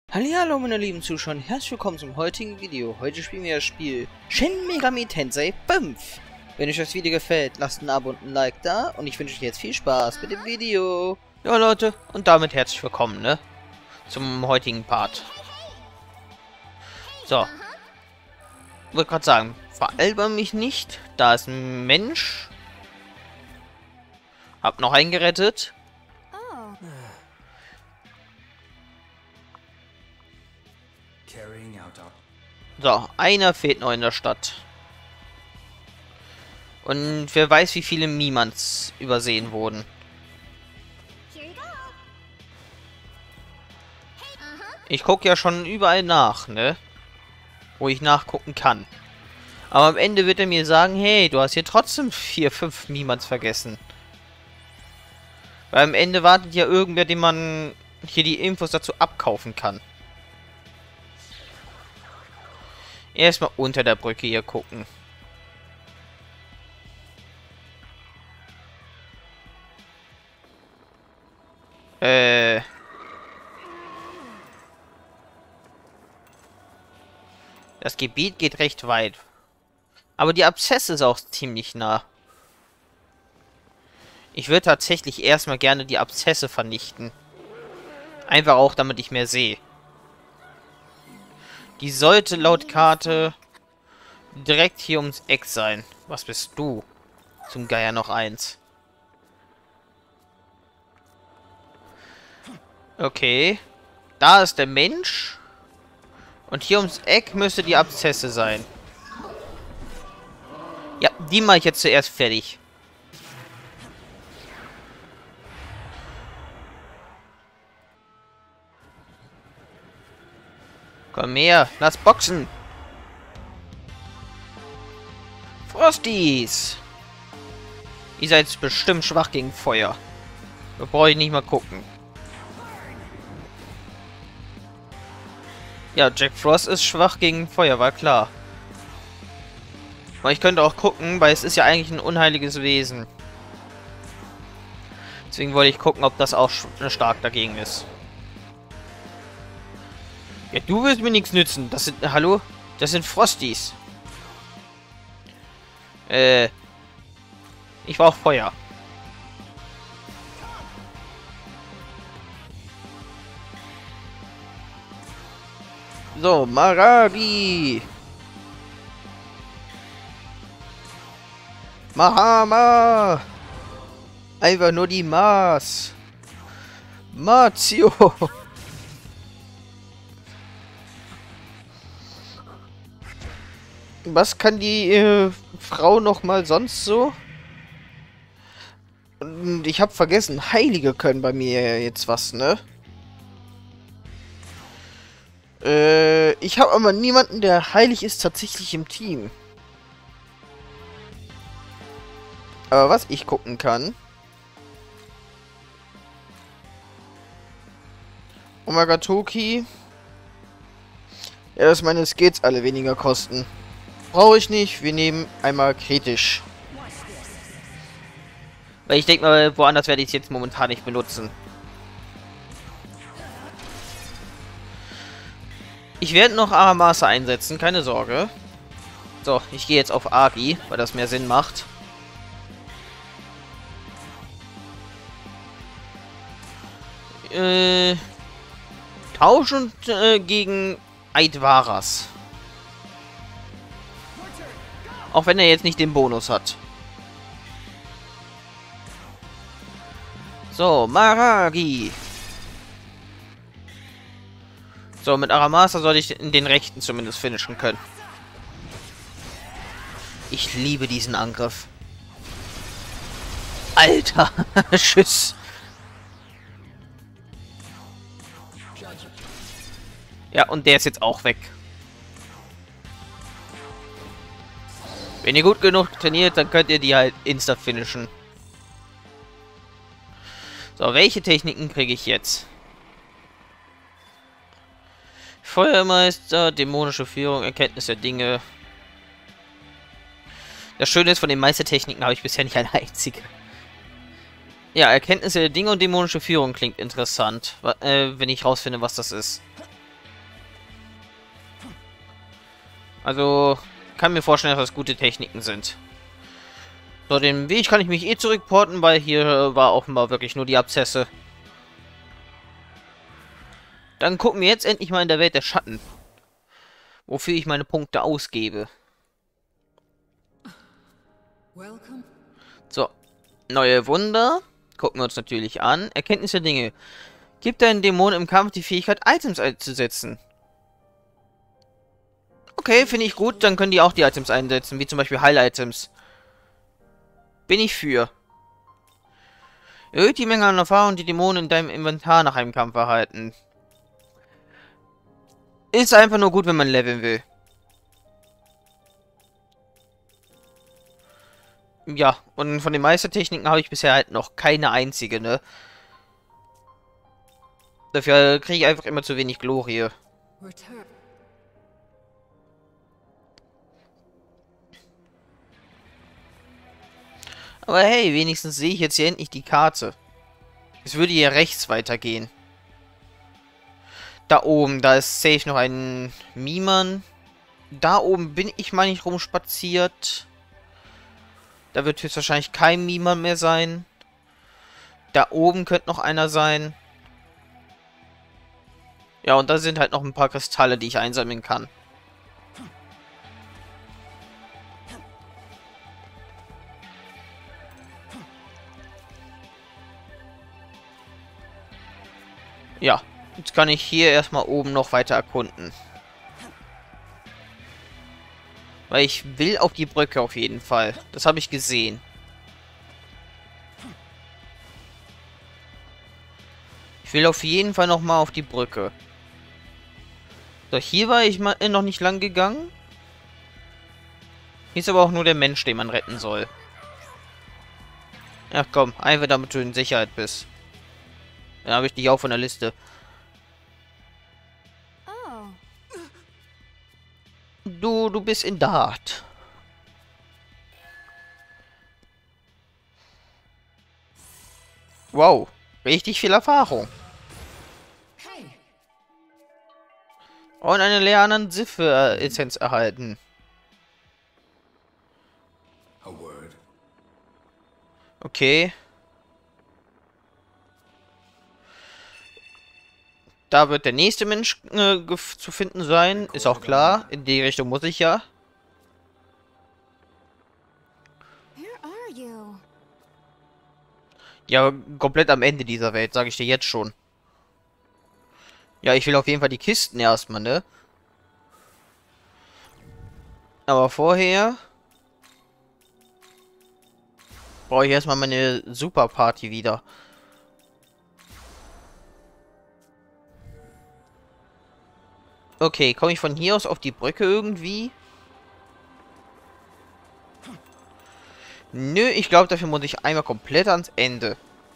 Hallihallo meine lieben Zuschauer, herzlich willkommen zum heutigen Video. Heute spielen wir das Spiel Shin Megami Tensei 5. Wenn euch das Video gefällt, lasst ein Abo und ein Like da und ich wünsche euch jetzt viel Spaß mit dem Video. Ja Leute, und damit herzlich willkommen, ne? Zum heutigen Part. So. Ich wollte gerade sagen, veralber mich nicht. Da ist ein Mensch. Hab noch einen gerettet. So, einer fehlt noch in der Stadt. Und wer weiß, wie viele Mimans übersehen wurden. Ich gucke ja schon überall nach, ne? Wo ich nachgucken kann. Aber am Ende wird er mir sagen, hey, du hast hier trotzdem 4, 5 Mimans vergessen. Weil am Ende wartet ja irgendwer, dem man hier die Infos dazu abkaufen kann. Erstmal unter der Brücke hier gucken. Das Gebiet geht recht weit. Aber die Abszesse ist auch ziemlich nah. Ich würde tatsächlich erstmal gerne die Abszesse vernichten. Einfach auch, damit ich mehr sehe. Die sollte laut Karte direkt hier ums Eck sein. Was bist du? Zum Geier noch eins. Okay. Da ist der Mensch. Und hier ums Eck müsste die Abszesse sein. Ja, die mache ich jetzt zuerst fertig. Komm her, lass boxen. Frosties. Ihr seid bestimmt schwach gegen Feuer. Da brauche ich nicht mal gucken. Ja, Jack Frost ist schwach gegen Feuer, war klar. Aber ich könnte auch gucken, weil es ist ja eigentlich ein unheiliges Wesen. Deswegen wollte ich gucken, ob das auch stark dagegen ist. Ja, du willst mir nichts nützen. Das sind... Hallo? Das sind Frosties. Ich brauche Feuer. So, Maragi. Mahama. Einfach nur die Maß. Mazio. Was kann die Frau noch mal sonst so? Und ich habe vergessen, Heilige können bei mir jetzt was, ne? Ich habe aber niemanden, der heilig ist, tatsächlich im Team. Aber was ich gucken kann... Omagatoki... Ja, dass meine Skills alle weniger kosten. Brauche ich nicht. Wir nehmen einmal kritisch. Weil ich denke mal, woanders werde ich es jetzt momentan nicht benutzen. Ich werde noch Aramasa einsetzen, keine Sorge. So, ich gehe jetzt auf Agi, weil das mehr Sinn macht. Tauschend gegen Aidvaras. Auch wenn er jetzt nicht den Bonus hat. So, Maragi. So, mit Aramasa soll ich in den rechten zumindest finishen können. Ich liebe diesen Angriff. Alter, Tschüss. Ja, und der ist jetzt auch weg. Wenn ihr gut genug trainiert, dann könnt ihr die halt insta finishen. So, welche Techniken kriege ich jetzt? Feuermeister, dämonische Führung, Erkenntnis der Dinge. Das Schöne ist, von den meisten Techniken habe ich bisher nicht eine einzige. Ja, Erkenntnis der Dinge und dämonische Führung klingt interessant, wenn ich rausfinde, was das ist. Also, kann mir vorstellen, dass das gute Techniken sind. So, den Weg kann ich mich eh zurückporten, weil hier war offenbar wirklich nur die Abszesse. Dann gucken wir jetzt endlich mal in der Welt der Schatten, wofür ich meine Punkte ausgebe. So, neue Wunder. Gucken wir uns natürlich an. Erkenntnis der Dinge. Gibt deinen Dämonen im Kampf die Fähigkeit, Items einzusetzen. Okay, finde ich gut. Dann können die auch die Items einsetzen, wie zum Beispiel Heil-Items. Bin ich für. Erhöht die Menge an Erfahrung, die Dämonen in deinem Inventar nach einem Kampf erhalten. Ist einfach nur gut, wenn man leveln will. Ja, und von den Meistertechniken habe ich bisher halt noch keine einzige, ne? Dafür kriege ich einfach immer zu wenig Glorie. Aber hey, wenigstens sehe ich jetzt hier endlich die Karte. Es würde hier rechts weitergehen. Da oben, da ist safe noch ein Miman. Da oben bin ich mal nicht rumspaziert. Da wird höchstwahrscheinlich kein Miman mehr sein. Da oben könnte noch einer sein. Ja, und da sind halt noch ein paar Kristalle, die ich einsammeln kann. Ja, jetzt kann ich hier erstmal oben noch weiter erkunden. Weil ich will auf die Brücke auf jeden Fall. Das habe ich gesehen. Ich will auf jeden Fall noch mal auf die Brücke. So, hier war ich mal noch nicht lang gegangen. Hier ist aber auch nur der Mensch, den man retten soll. Ach komm, einfach damit du in Sicherheit bist. Dann habe ich dich auch von der Liste. Du bist in Dart. Wow, richtig viel Erfahrung. Und eine Leanan Sif-Essenz erhalten. Okay. Da wird der nächste Mensch zu finden sein. Ist auch klar. In die Richtung muss ich ja. Ja, komplett am Ende dieser Welt, sage ich dir jetzt schon. Ja, ich will auf jeden Fall die Kisten erstmal, ne? Aber vorher brauche ich erstmal meine Superparty wieder. Okay, komme ich von hier aus auf die Brücke irgendwie? Nö, ich glaube, dafür muss ich einmal komplett ans Ende.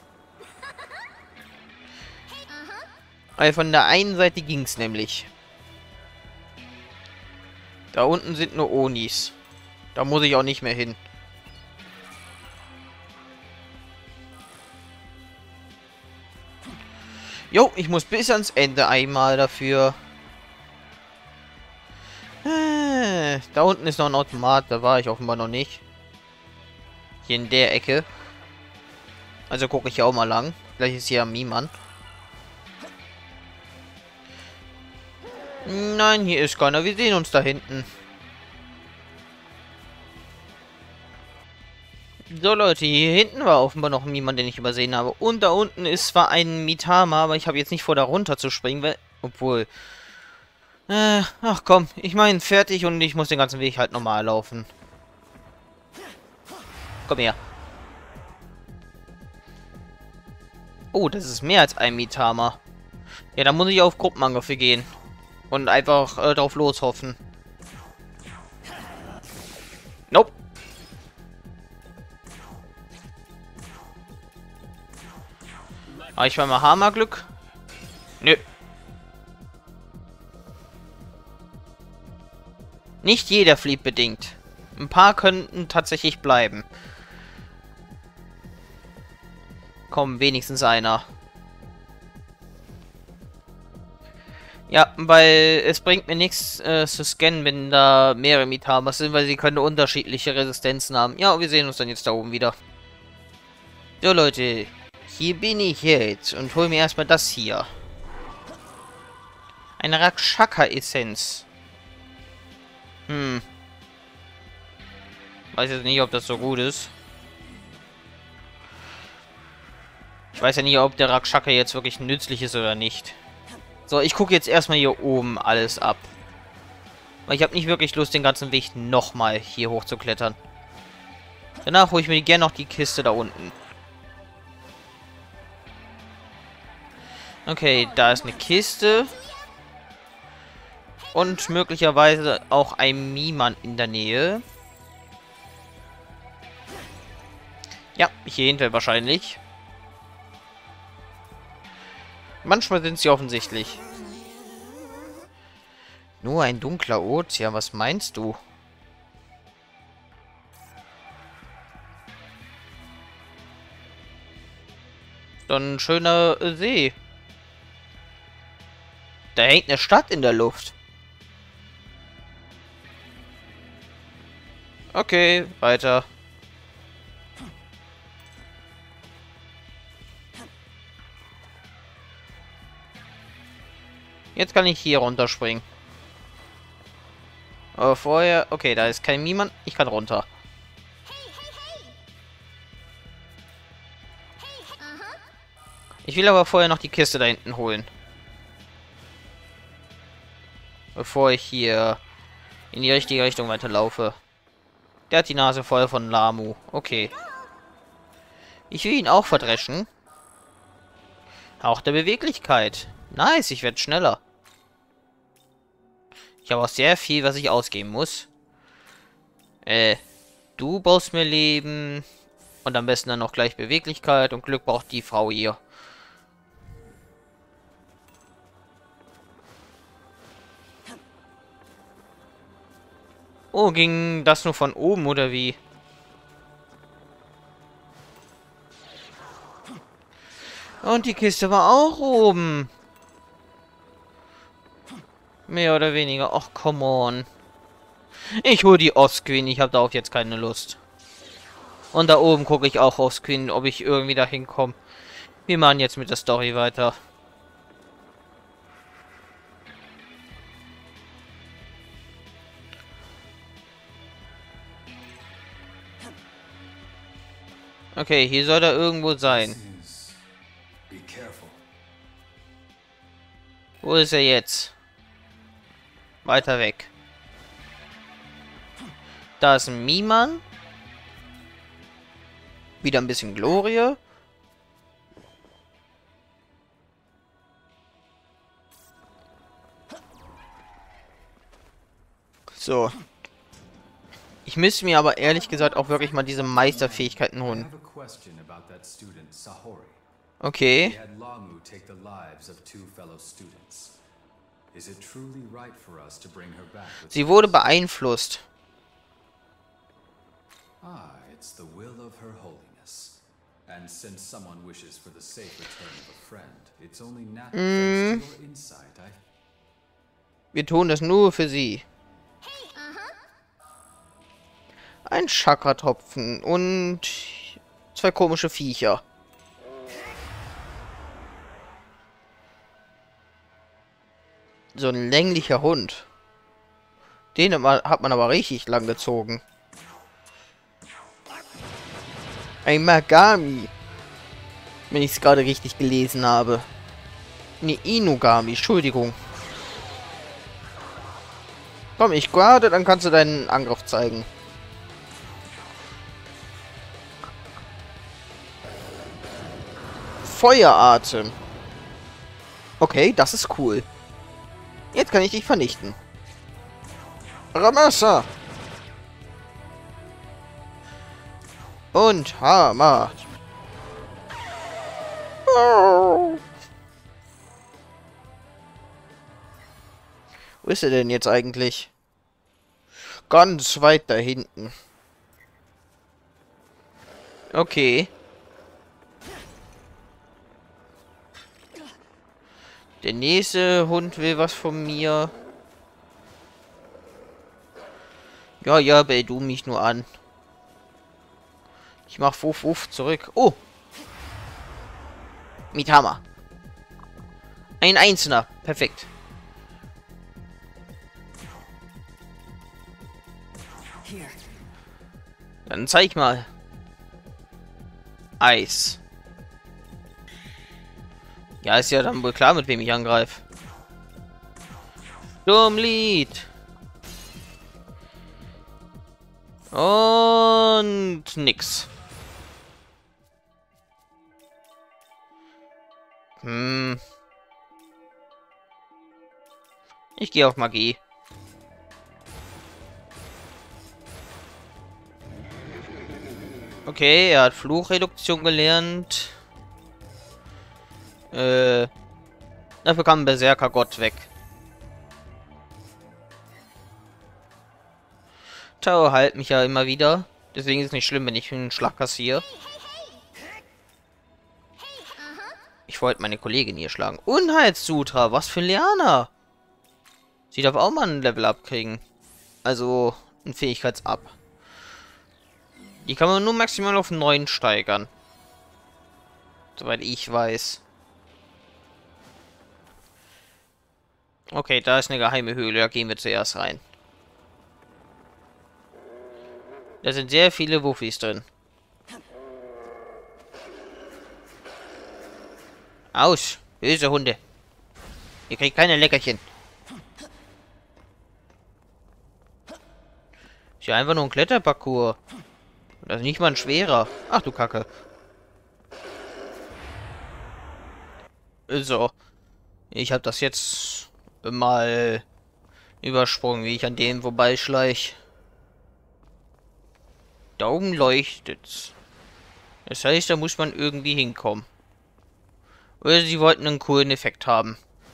Weil von der einen Seite ging es nämlich. Da unten sind nur Onis. Da muss ich auch nicht mehr hin. Jo, ich muss bis ans Ende einmal dafür. Da unten ist noch ein Automat, da war ich offenbar noch nicht. Hier in der Ecke. Also gucke ich hier auch mal lang. Vielleicht ist hier ein Miman. Nein, hier ist keiner. Wir sehen uns da hinten. So Leute, hier hinten war offenbar noch niemand, den ich übersehen habe. Und da unten ist zwar ein Mitama, aber ich habe jetzt nicht vor, da runter zu springen, weil... Obwohl... ach komm, ich meine fertig und ich muss den ganzen Weg halt normal laufen. Komm her. Oh, das ist mehr als ein Mitama. Ja, da muss ich auf Gruppenangriffe gehen. Und einfach drauf loshoffen. Nope. Aber ich war mal Hammerglück. Nö. Nicht jeder flieht bedingt. Ein paar könnten tatsächlich bleiben. Komm, wenigstens einer. Ja, weil es bringt mir nichts zu scannen, wenn da mehrere Mitamas sind, weil sie können unterschiedliche Resistenzen haben. Ja, und wir sehen uns dann jetzt da oben wieder. So Leute, hier bin ich jetzt und hol mir erstmal das hier. Eine Rakshaka-Essenz. Weiß jetzt nicht, ob das so gut ist. Ich weiß ja nicht, ob der Rakshaka jetzt wirklich nützlich ist oder nicht. So, ich gucke jetzt erstmal hier oben alles ab. Weil ich habe nicht wirklich Lust, den ganzen Weg nochmal hier hoch zu klettern. Danach hole ich mir gerne noch die Kiste da unten. Okay, da ist eine Kiste. Und möglicherweise auch ein Miman in der Nähe. Ja, hier hinter wahrscheinlich. Manchmal sind sie offensichtlich. Nur ein dunkler Ozean, was meinst du? Dann ein schöner See. Da hängt eine Stadt in der Luft. Okay, weiter. Jetzt kann ich hier runterspringen. Aber vorher... Okay, da ist kein Miman. Ich kann runter. Ich will aber vorher noch die Kiste da hinten holen. Bevor ich hier in die richtige Richtung weiterlaufe. Der hat die Nase voll von Lamu. Okay. Ich will ihn auch verdreschen. Auch der Beweglichkeit. Nice, ich werde schneller. Ich habe auch sehr viel, was ich ausgeben muss. Du baust mir Leben. Und am besten dann noch gleich Beweglichkeit. Und Glück braucht die Frau hier. Oh, ging das nur von oben oder wie? Und die Kiste war auch oben. Mehr oder weniger. Ach, come on. Ich hole die Ostqueen. Ich habe darauf jetzt keine Lust. Und da oben gucke ich auch Ostqueen, ob ich irgendwie da hinkomme. Wir machen jetzt mit der Story weiter. Okay, hier soll er irgendwo sein. Wo ist er jetzt? Weiter weg. Da ist ein Miman. Wieder ein bisschen Glorie. So. Ich müsste mir aber ehrlich gesagt auch wirklich mal diese Meisterfähigkeiten holen. Okay. Sie wurde beeinflusst. It's the will of her holiness. And since someone wishes for the safe return of a friend, it's only natural to your insight. Wir tun das nur für sie. Ein Chakra-Tropfen und 2 komische Viecher. So ein länglicher Hund. Den hat man aber richtig lang gezogen. Ein Magami. Wenn ich es gerade richtig gelesen habe. Ne, Inugami, Entschuldigung. Komm, ich gerade, dann kannst du deinen Angriff zeigen. Feueratem. Okay, das ist cool. Jetzt kann ich dich vernichten. Ramassa. Und Hammer. Oh. Wo ist er denn jetzt eigentlich? Ganz weit da hinten. Okay. Der nächste Hund will was von mir. Ja, ja, bell du mich nur an. Ich mach Wuff, Wuff zurück. Oh! Mitama. Ein Einzelner. Perfekt. Dann zeig mal. Eis. Ja, ist ja dann wohl klar, mit wem ich angreife. Sturmlied. Und nix. Ich gehe auf Magie. Okay, er hat Fluchreduktion gelernt. Dafür kam ein Berserker Gott weg. Tao heilt mich ja immer wieder. Deswegen ist es nicht schlimm, wenn ich einen Schlag kassiere. Ich wollte meine Kollegin hier schlagen. Unheilssutra, was für Liana. Sie darf auch mal ein Level-Up kriegen. Also ein Fähigkeits-Up. Die kann man nur maximal auf 9 steigern. Soweit ich weiß. Okay, da ist eine geheime Höhle. Da gehen wir zuerst rein. Da sind sehr viele Wuffis drin. Aus! Böse Hunde. Ihr kriegt keine Leckerchen. Ist ja einfach nur ein Kletterparcours. Das ist nicht mal ein schwerer. Ach du Kacke. So. Ich habe das jetzt mal übersprungen, wie ich an dem vorbeischleich. Da oben leuchtet's. Das heißt, da muss man irgendwie hinkommen. Oder sie wollten einen coolen Effekt haben.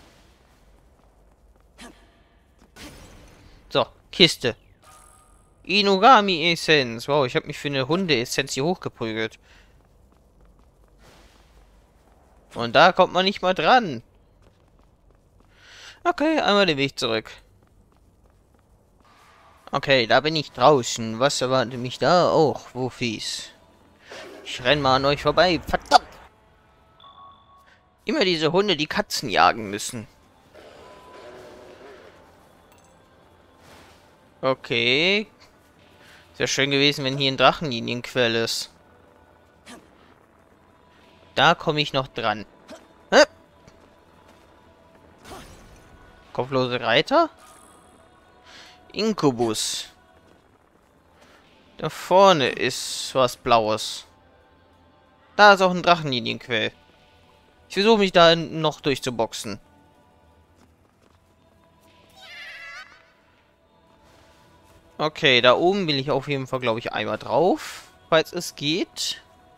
So, Kiste. Inugami-Essenz. Wow, ich habe mich für eine Hunde-Essenz hier hochgeprügelt. Und da kommt man nicht mal dran. Okay, einmal den Weg zurück. Okay, da bin ich draußen. Was erwartet mich da auch, Wuffis? Ich renn mal an euch vorbei. Verdammt! Immer diese Hunde, die Katzen jagen müssen. Okay. Sehr schön gewesen, wenn hier ein Drachenlinienquell ist. Da komme ich noch dran. Hä? Kopflose Reiter? Inkubus. Da vorne ist was Blaues. Da ist auch ein Drachenlinienquell. Ich versuche mich da noch durchzuboxen. Okay, da oben will ich auf jeden Fall, glaube ich, einmal drauf, falls es geht.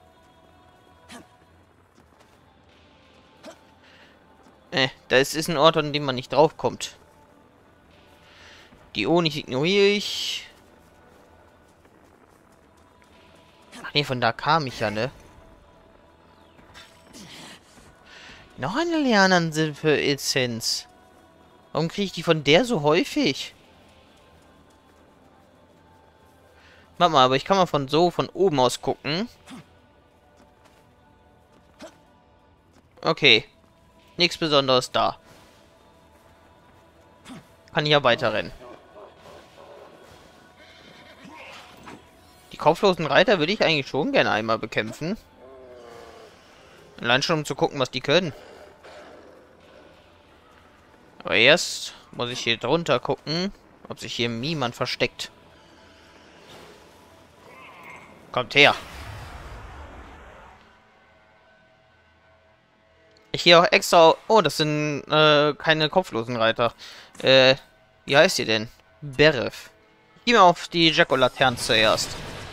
Da ist ein Ort, an dem man nicht draufkommt. Die Onis ignoriere ich. Ach nee, von da kam ich ja, ne? Noch eine Lernen-Essenz. Warum kriege ich die von der so häufig? Warte mal, aber ich kann mal von oben aus gucken. Okay. Nichts Besonderes da. Kann ich ja weiterrennen. Die kopflosen Reiter würde ich eigentlich schon gerne einmal bekämpfen. Allein schon, um zu gucken, was die können. Aber erst muss ich hier drunter gucken, ob sich hier niemand versteckt. Kommt her. Ich gehe auch extra... Oh, das sind keine kopflosen Reiter. Wie heißt ihr denn? Berev. Geh mal auf die Jack-O-Lantern zuerst.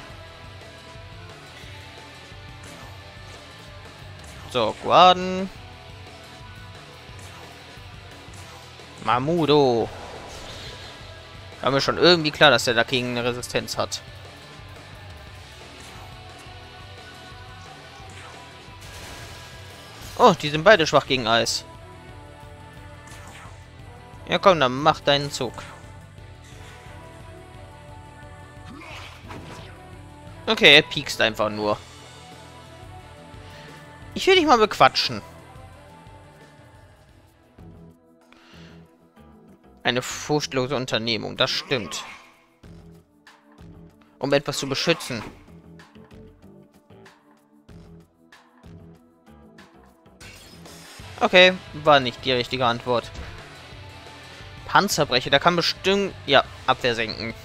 So, Guarden. Mamudo. War mir schon irgendwie klar, dass der dagegen eine Resistenz hat. Oh, die sind beide schwach gegen Eis. Ja komm, dann mach deinen Zug. Okay, er piekst einfach nur. Ich will dich mal bequatschen. Eine furchtlose Unternehmung, das stimmt. Um etwas zu beschützen. Okay, war nicht die richtige Antwort. Panzerbrecher, da kann bestimmt... Ja, Abwehr senken.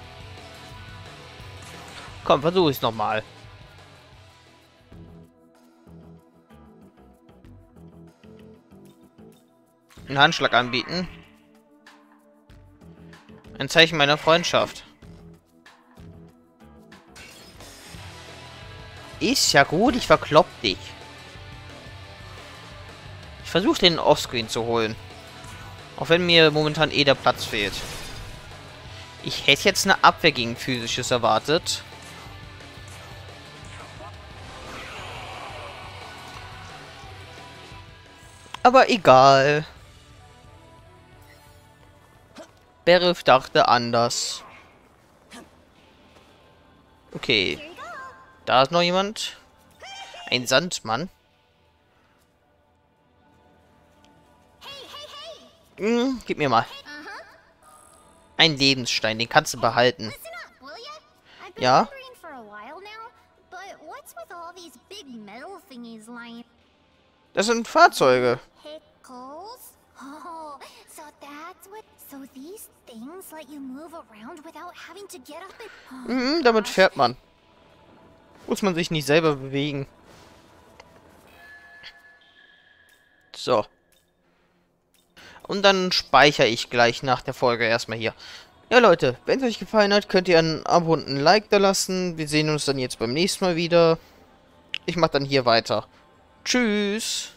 Komm, versuche ich es nochmal. Einen Handschlag anbieten. Ein Zeichen meiner Freundschaft. Ist ja gut, ich verklopp dich. Ich versuche den Offscreen zu holen. Auch wenn mir momentan eh der Platz fehlt. Ich hätte jetzt eine Abwehr gegen Physisches erwartet. Aber egal. Berif dachte anders. Okay. Da ist noch jemand. Ein Sandmann. Gib mir mal. Ein Lebensstein, den kannst du behalten. Ja? Das sind Fahrzeuge. Damit fährt man. Muss man sich nicht selber bewegen. So. Und dann speichere ich gleich nach der Folge erstmal hier. Ja, Leute, wenn es euch gefallen hat, könnt ihr ein Abo und ein Like da lassen. Wir sehen uns dann jetzt beim nächsten Mal wieder. Ich mache dann hier weiter. Tschüss.